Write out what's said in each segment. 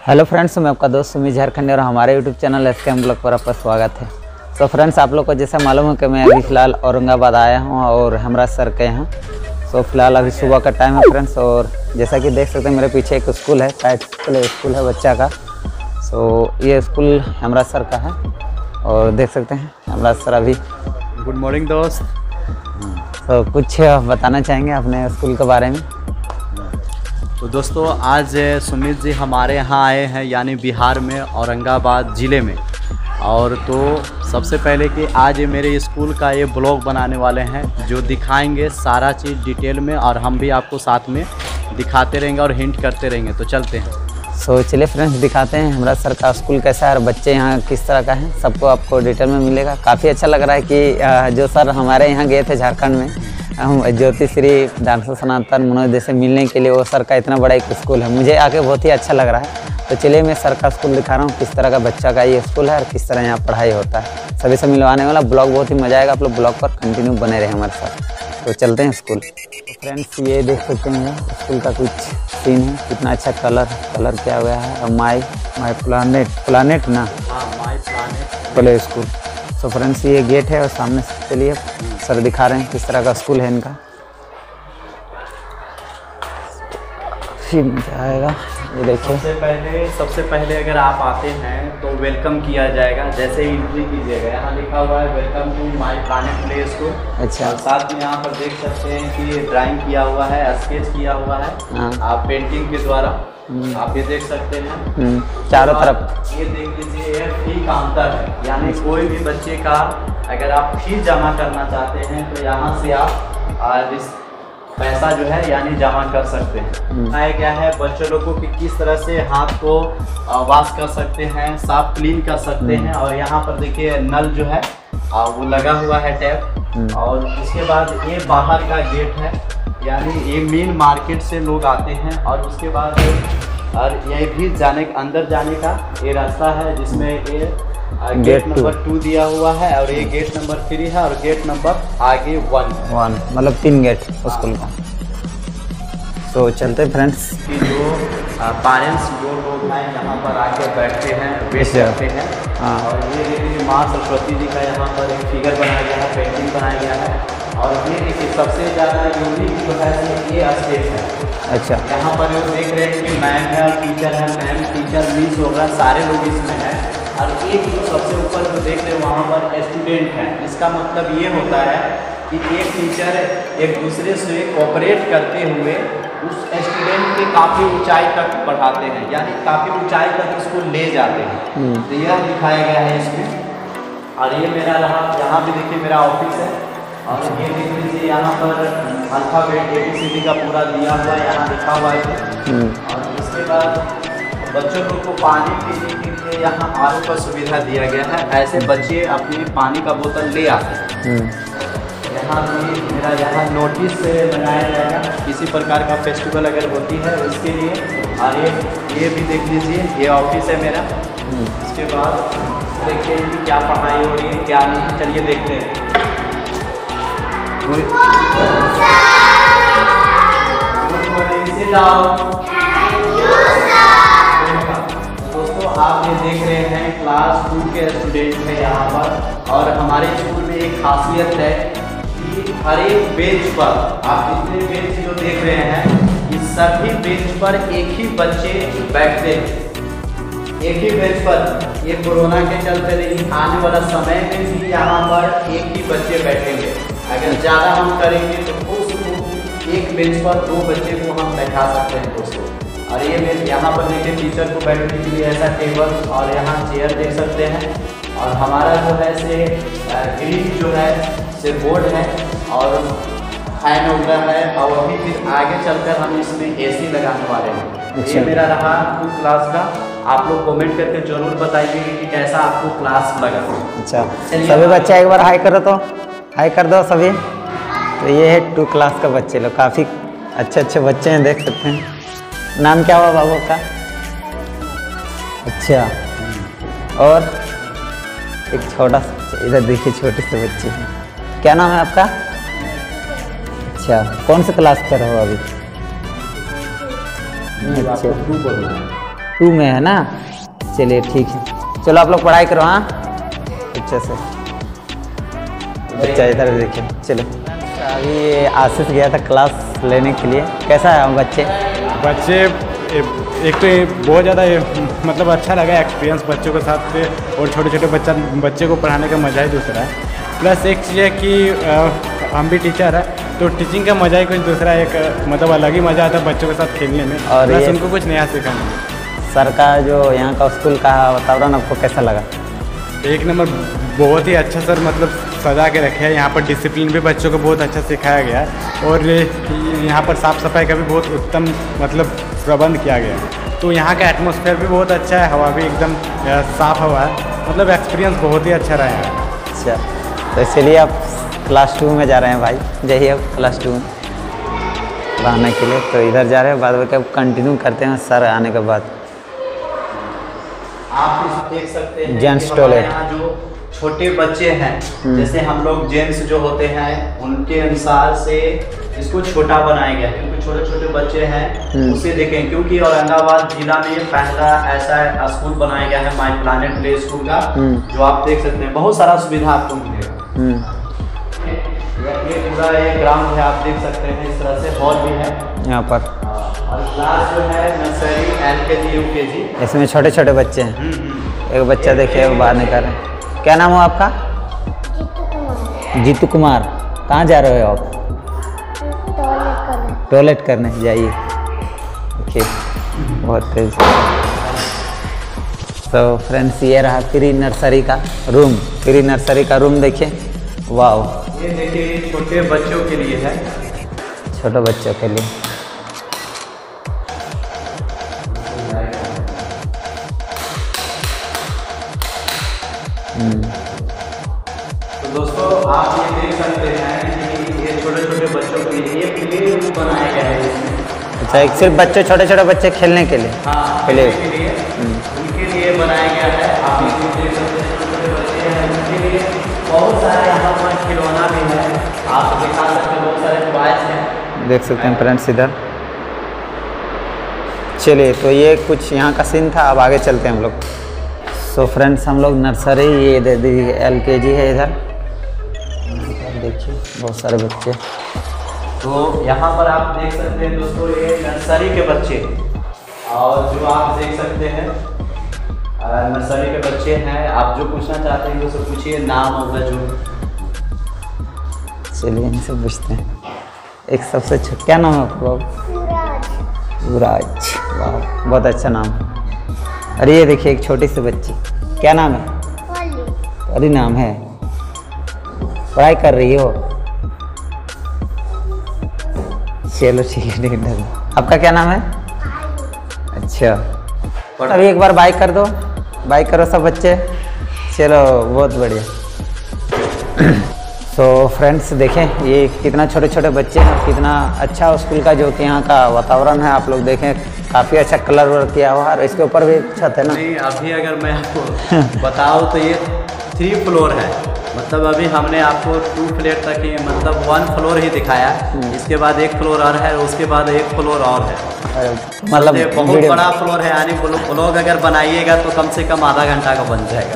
Hello friends, मैं आपका दोस्त सुमित झारखंडी और हमारे यूट्यूब चैनल एसकेएम ब्लॉग पर आपका स्वागत है। तो फ्रेंड्स, आप लोग को जैसा मालूम है कि मैं अभी फ़िलहाल औरंगाबाद आया हूं और हेमराज सर के यहाँ। तो फिलहाल अभी सुबह का टाइम है फ्रेंड्स, और जैसा कि देख सकते हैं मेरे पीछे एक स्कूल है, साइड प्ले स्कूल है बच्चा का। तो ये स्कूल हेमराज सर का है और देख सकते हैं हेमराज सर अभी। गुड मॉर्निंग दोस्त। तो कुछ बताना चाहेंगे अपने स्कूल के बारे में? तो दोस्तों, आज सुमित जी हमारे यहाँ आए हैं, यानी बिहार में औरंगाबाद ज़िले में। और तो सबसे पहले कि आज मेरे स्कूल का ये ब्लॉग बनाने वाले हैं, जो दिखाएंगे सारा चीज़ डिटेल में, और हम भी आपको साथ में दिखाते रहेंगे और हिंट करते रहेंगे। तो चलते हैं। सो चलिए फ्रेंड्स, दिखाते हैं हेमराज सर का स्कूल कैसा है और बच्चे यहाँ किस तरह का है, सबको आपको डिटेल में मिलेगा। काफ़ी अच्छा लग रहा है कि जो सर हमारे यहाँ गए थे झारखंड में, हम ज्योतिश्री डांस सनातन मनोज से मिलने के लिए, वो सर का इतना बड़ा एक स्कूल है, मुझे आके बहुत ही अच्छा लग रहा है। तो चलिए मैं सर का स्कूल दिखा रहा हूँ, किस तरह का बच्चा का ये स्कूल है और किस तरह यहाँ पढ़ाई होता है। सभी से मिलवाने वाला ब्लॉग बहुत ही मजा आएगा, आप लोग ब्लॉग पर कंटिन्यू बने रहे हमारे साथ। तो चलते हैं स्कूल। तो फ्रेंड्स, ये देख सकते हैं स्कूल का कुछ सीन है, कितना अच्छा कलर किया हुआ है। और माई प्लानेट ना, माई प्लानेट प्ले स्कूल। तो फ्रेंड्स, ये गेट है और सामने से चलिए सर दिखा रहे हैं किस तरह का स्कूल है इनका। फिर जाएगा, ये देखिए। सबसे पहले अगर आप आते हैं तो वेलकम किया जाएगा। जैसे ही एंट्री कीजिएगा, यहाँ लिखा हुआ है welcome to my planet play school. अच्छा। और साथ में यहाँ पर देख सकते हैं कि ड्राइंग किया हुआ है, स्केच किया हुआ है। हाँ। आप पेंटिंग के द्वारा आप ये देख सकते हैं चारों तरफ। ये देख लीजिए, ये फी काउंटर है, यानी कोई भी बच्चे का अगर आप फीस जमा करना चाहते हैं तो यहाँ से आप इस पैसा जो है यानी जमा कर सकते हैं। बताया गया है बच्चों लोगों को कि किस तरह से हाथ को वॉश कर सकते हैं, साफ क्लीन कर सकते हैं। और यहाँ पर देखिए नल जो है वो लगा हुआ है, टैप। और इसके बाद ये बाहर का गेट है, यानी ये मेन मार्केट से लोग आते हैं। और उसके बाद और ये भी अंदर जाने का ये रास्ता है, जिसमें ये गेट नंबर 2 दिया हुआ है, और ये गेट नंबर 3 है, और गेट नंबर आगे 1 मतलब 3 गेट स्कूल का। तो चलते फ्रेंड्स। कि जो पेरेंट्स जो लोग हैं यहाँ पर आके बैठते हैं, वेट करते हैं। हाँ। और ये देखिए माँ सरस्वती जी का यहाँ पर एक फिगर बनाया गया है, पेंटिंग बनाया गया है। और ये देखिए सबसे ज़्यादा यूनिक जो है ये स्टेज है। अच्छा। यहाँ पर जो देख रहे हैं कि मैम है और टीचर है, मैम टीचर मिस होगा, सारे लोग इसमें हैं। और एक जो सबसे ऊपर जो देख रहे हैं वहाँ पर स्टूडेंट हैं। इसका मतलब ये होता है कि एक टीचर एक दूसरे से कोऑपरेट करते हुए उस स्टूडेंट के काफ़ी ऊंचाई तक बढ़ाते हैं, यानी काफ़ी ऊंचाई तक इसको ले जाते हैं। तो यह दिखाया गया है इसमें। और ये मेरा रहा, यहाँ भी देखिए मेरा ऑफिस है। और ये देख लीजिए यहाँ पर अल्फ़ाबेट ABCD का पूरा दिया हुआ यहाँ लिखा हुआ है। और इसके बाद बच्चों लोग को पानी पीने के लिए यहाँ RO का सुविधा दिया गया है। ऐसे बच्चे अपने पानी का बोतल ले आते हैं। यहाँ भी मेरा यहाँ नोटिस लगाया जाएगा, किसी प्रकार का फेस्टिवल अगर होती है उसके लिए। और ये भी देख लीजिए, ये ऑफिस है मेरा। इसके बाद देखिए कि क्या पढ़ाई हो रही है क्या नहीं, चलिए देखते हैं। दोस्तों, आप ये देख रहे हैं क्लास 2 के स्टूडेंट हैं यहाँ पर। और हमारे स्कूल में एक खासियत है कि हर एक बेंच पर आप जितने बेंच जो देख रहे हैं, इस सभी बेंच पर एक ही बच्चे बैठते हैं, एक ही बेंच पर। ये कोरोना के चलते नहीं, आने वाला समय में भी यहाँ पर एक ही बच्चे बैठेंगे। अगर ज़्यादा हम करेंगे तो एक बेंच पर 2 बच्चे को हम बैठा सकते हैं दोस्तों। और ये मैं यहाँ पर देखिए टीचर को बैठने के लिए ऐसा टेबल और यहाँ चेयर देख सकते हैं। और हमारा जो है से ग्रीन जो है से बोर्ड है और फैन वगैरह है। और अभी फिर आगे चलकर हम इसमें AC लगाने वाले हैं। अच्छा। ये मेरा रहा 2 क्लास का। आप लोग कमेंट करके जरूर बताइए कि कैसा आपको क्लास लगा। अच्छा, सभी बच्चे एक बार हाई करो, तो हाई कर दो सभी। तो ये है 2 क्लास का बच्चे लोग, काफ़ी अच्छे बच्चे हैं, देख सकते हैं। नाम क्या हुआ बाबू का? अच्छा। और एक छोटा सा, इधर देखिए छोटे से बच्चे हैं, क्या नाम है आपका? अच्छा, कौन से क्लास कर रहे हो अभी? अच्छा, 2 बोलना है। 2 में है ना। चलिए ठीक है, चलो आप लोग पढ़ाई करो। हाँ अच्छे से, बच्चा इधर देखिए। चलो अभी आशीष गया था क्लास लेने के लिए, कैसा है बच्चे? एक तो ये बहुत ज़्यादा मतलब अच्छा लगा एक्सपीरियंस बच्चों के साथ, और छोटे छोटे बच्चे को पढ़ाने का मज़ा ही दूसरा है। प्लस एक चीज़ है कि हम भी टीचर है, तो टीचिंग का मज़ा ही कुछ दूसरा, एक मतलब अलग ही मज़ा आता है बच्चों के साथ खेलने में, और प्लस उनको कुछ नया सिखाने में। सर का जो यहाँ का स्कूल का वातावरण आपको कैसा लगा? एक नंबर, बहुत ही अच्छा सर, मतलब सजा के रखे हैं। यहाँ पर डिसिप्लिन भी बच्चों को बहुत अच्छा सिखाया गया है, और यहाँ पर साफ़ सफाई का भी बहुत उत्तम मतलब प्रबंध किया गया है। तो यहाँ का एटमॉस्फेयर भी बहुत अच्छा है, हवा भी एकदम साफ़ हवा है, मतलब एक्सपीरियंस बहुत ही अच्छा रहा है। अच्छा, तो इसलिए आप क्लास 2 में जा रहे हैं भाई, जाइए अब क्लास 2 में पढ़ाने के लिए। तो इधर जा रहे हैं, बाद में कंटिन्यू करते हैं सर आने के बाद। आप देख सकते हैं जेंट्स कि टॉयलेट, हमारे यहाँ जो छोटे बच्चे हैं, जैसे हम लोग जेंट्स जो होते हैं उनके अनुसार से इसको छोटा बनाया गया, क्योंकि छोटे छोटे बच्चे हैं उसे देखें, क्योंकि औरंगाबाद जिला में पहला ऐसा स्कूल बनाया गया है माई प्लानेट प्ले स्कूल का, जो आप देख सकते हैं बहुत सारा सुविधा आपको मिलेगा। ये पूरा एक ग्राउंड है, आप देख सकते हैं, इस तरह से हॉल भी है यहाँ पर, और क्लास जो है नर्सरी LKG UKG, इसमें छोटे छोटे बच्चे हैं। एक बच्चा देखिए वो बाहर निकल रहे हैं। क्या नाम हो आपका? जीतू कुमार। कहाँ जा रहे हो आप? टॉयलेट करने जाइए। देखिए बहुत तेज। तो फ्रेंड्स ये रहा प्री नर्सरी का रूम, प्री नर्सरी का रूम देखिए, वाह। ये देखिए छोटे बच्चों के लिए है, छोटे बच्चों के लिए। तो दोस्तों आप ये देख सकते हैं कि ये छोटे छोटे बच्चों के लिए प्ले रूम बनाया गया है इसमें। अच्छा, एक सिर्फ बच्चे, छोटे छोटे बच्चे खेलने के लिए? हाँ, प्ले के लिए उनके लिए बनाया गया है। आप ये देख सकते हैं छोटे छोटे बच्चे हैं उनके लिए बहुत सारे यहाँ पर खिलौना भी है, आप दिखा सकते हैं, बहुत सारे टॉयज हैं, देख सकते हैं फ्रेंड्स इधर। चलिए, तो ये कुछ यहाँ का सीन था, अब आगे चलते हैं हम लोग। सो फ्रेंड्स हम लोग नर्सरी, ये दे दी LKG है इधर देखिए, बहुत सारे बच्चे। तो यहाँ पर आप देख सकते हैं दोस्तों ये नर्सरी के बच्चे, और जो आप देख सकते हैं नर्सरी के बच्चे हैं। आप जो पूछना चाहते हैं दोस्तों पूछिए, नाम होगा जो। चलिए इनसे पूछते हैं। एक सबसे छोटा, क्या नाम है आपका? युवराज। वाह, बहुत अच्छा नाम। अरे ये देखिए एक छोटी सी बच्ची, क्या नाम है? अरे नाम है, पढ़ाई कर रही हो? चलो ठीक है, ठीक है। आपका क्या नाम है? अच्छा, अभी एक बार बाय कर दो, बाय करो सब बच्चे। चलो बहुत बढ़िया। तो फ्रेंड्स देखें ये कितना छोटे छोटे बच्चे हैं, कितना अच्छा स्कूल का जो कि यहाँ का वातावरण है, आप लोग देखें काफ़ी अच्छा कलर वर्क किया हुआ है, और इसके ऊपर भी छत है ना? नहीं, अभी अगर मैं आपको बताऊँ तो ये 3 फ्लोर है, मतलब अभी हमने आपको 2 फ्लोर तक ही, मतलब 1 फ्लोर ही दिखाया, इसके बाद 1 फ्लोर और है, उसके बाद 1 फ्लोर और है, मतलब बहुत बड़ा फ्लोर है। यानी ब्लॉग अगर बनाइएगा तो कम से कम आधा घंटा का बन जाएगा।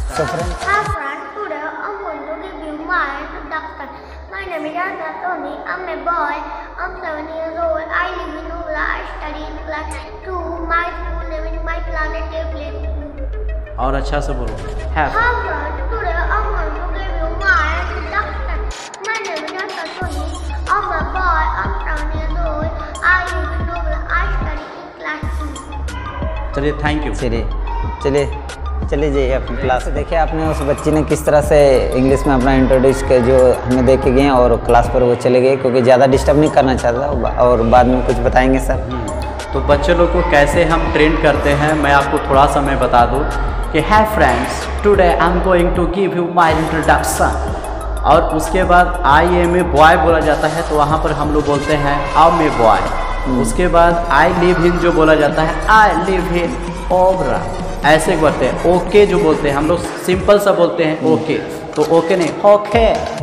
I'm a boy. I'm 7 years old. I live in Nola. I study in class 2. My school name is My Planet Play. और अच्छा से बोलो। Today I'm going to give you my introduction. My name is Tony. I'm a boy. I'm 7 years old. I live in Nola. I study in class 2. चलिए, thank you. चलिए चलिए जाइए अपनी class से। देखिए आपने उस बच्ची ने किस तरह से इंग्लिश में अपना इंट्रोड्यूस किया, जो हमें देख के गए और क्लास पर वो चले गए, क्योंकि ज़्यादा डिस्टर्ब नहीं करना चाहता, और बाद में कुछ बताएंगे सर। तो बच्चे लोग को कैसे हम ट्रेन करते हैं, मैं आपको थोड़ा सा मैं बता दूं कि है friends, today I am going to give you my introduction, और उसके बाद आई एम ए बॉय बोला जाता है, तो वहाँ पर हम लोग बोलते हैं आई एम ए बॉय। उसके बाद आई लिव इन जो बोला जाता है, आई लिव इन ओबरा, ऐसे बोलते हैं। ओके जो बोलते हैं हम लोग सिंपल सा बोलते हैं ओके, तो ओके नहीं ओके,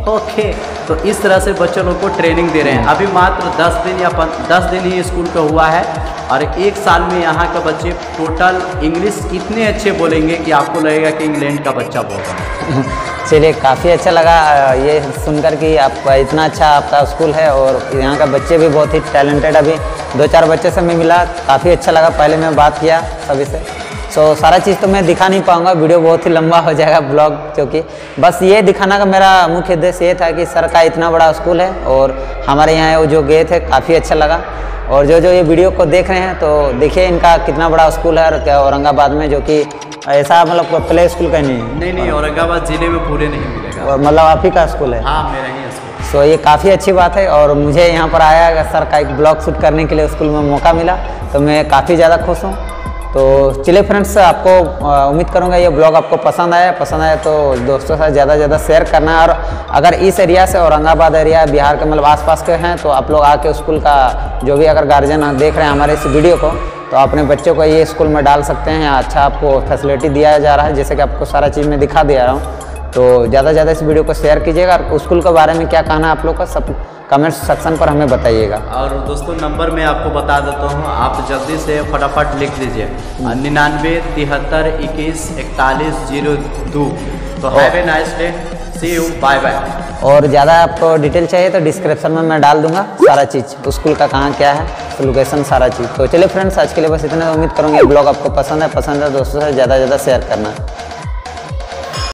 ओके, तो इस तरह से बच्चों लोग को ट्रेनिंग दे रहे हैं। अभी मात्र 10 दिन या 10 दिन ही स्कूल का हुआ है और 1 साल में यहाँ का बच्चे टोटल इंग्लिश इतने अच्छे बोलेंगे कि आपको लगेगा कि इंग्लैंड का बच्चा बोल रहा है। चलिए, काफ़ी अच्छा लगा ये सुनकर कि आपका इतना अच्छा आपका स्कूल है और यहाँ का बच्चे भी बहुत ही टैलेंटेड। अभी 2-4 बच्चे से मैं मिला, काफ़ी अच्छा लगा। पहले मैं बात किया सभी से, सो सारा चीज़ तो मैं दिखा नहीं पाऊँगा, वीडियो बहुत ही लंबा हो जाएगा ब्लॉग, क्योंकि बस ये दिखाना का मेरा मुख्य उद्देश्य ये था कि सर का इतना बड़ा स्कूल है और हमारे यहाँ वो जो गए थे काफ़ी अच्छा लगा। और जो ये वीडियो को देख रहे हैं तो देखिए इनका कितना बड़ा स्कूल है और क्या औरंगाबाद में, जो कि ऐसा मतलब प्ले स्कूल का नहीं है। नहीं, औरंगाबाद ज़िले में पूरे नहीं मिलेगा। और मतलब आप ही का स्कूल है? हाँ, मेरा ही स्कूल। सो ये काफ़ी अच्छी बात है और मुझे यहाँ पर आया सर का एक ब्लॉग शूट करने के लिए स्कूल में मौका मिला, तो मैं काफ़ी ज़्यादा खुश हूँ। तो चलिए फ्रेंड्स, आपको उम्मीद करूँगा ये ब्लॉग आपको पसंद आया तो दोस्तों से ज़्यादा से ज़्यादा शेयर करना है। और अगर इस एरिया से औरंगाबाद एरिया बिहार के मतलब आसपास के हैं तो आप लोग आके स्कूल का जो भी अगर गार्जियन देख रहे हैं हमारे इस वीडियो को, तो अपने बच्चों को ये स्कूल में डाल सकते हैं। अच्छा आपको फैसिलिटी दिया जा रहा है, जैसे कि आपको सारा चीज़ मैं दिखा दे रहा हूँ। तो ज़्यादा से ज़्यादा इस वीडियो को शेयर कीजिएगा और स्कूल के बारे में क्या कहना है आप लोग का सब कमेंट सेक्शन पर हमें बताइएगा। और दोस्तों नंबर मैं आपको बता देता हूँ, आप जल्दी से फटाफट लिख लीजिए 99 73 21 41 02। तो have a nice day, see you, bye bye. और ज़्यादा आपको डिटेल चाहिए तो डिस्क्रिप्शन में मैं डाल दूंगा सारा चीज़, स्कूल का कहाँ क्या है, लोकेशन सारा चीज़। तो चलिए फ्रेंड्स, आज के लिए बस इतना। उम्मीद करूँगी ब्लॉग आपको पसंद है दोस्तों से ज़्यादा से ज़्यादा शेयर करना।